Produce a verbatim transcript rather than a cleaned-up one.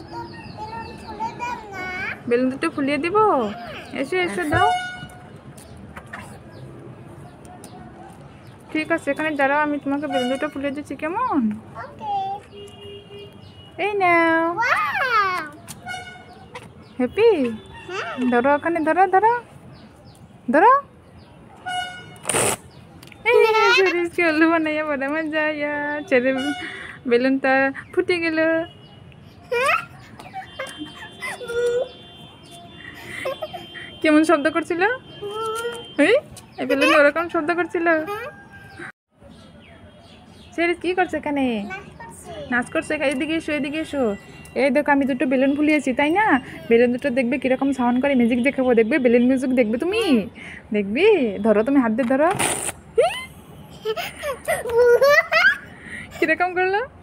Balloon দুটো ফুলিয়ে দিব। এসো এসো দাও। ঠিক আছে, এখানে দাঁড়াও, আমি তোমাকে বেলুন দুটো ফুলিয়ে দিচ্ছি, কেমন? এই নাও। হ্যাপি? ধরো, ওখানে ধরো ধরো ধরো। চলো বানাইয়া বড় মজা আয়া। ছেড়ে বেলুনটা ফুটে গেল। কেমন শব্দ করছিল? এই বেলুন ওরকম শব্দ করছিল। ছেড়ে কি করছে এখানে? নাচ করছে। এদিকে এসো, এদিকে এসো। এই দেখো, আমি দুটো বেলুন ফুলিয়েছি, তাই না? বেলুন দুটো দেখবে কিরকম সাউন্ড করে, মিউজিক দেখাবো, দেখবে বেলুন মিউজিক দেখবে তুমি? দেখবি? ধরো, তুমি হাত দিয়ে ধরো। কিরকম করলো?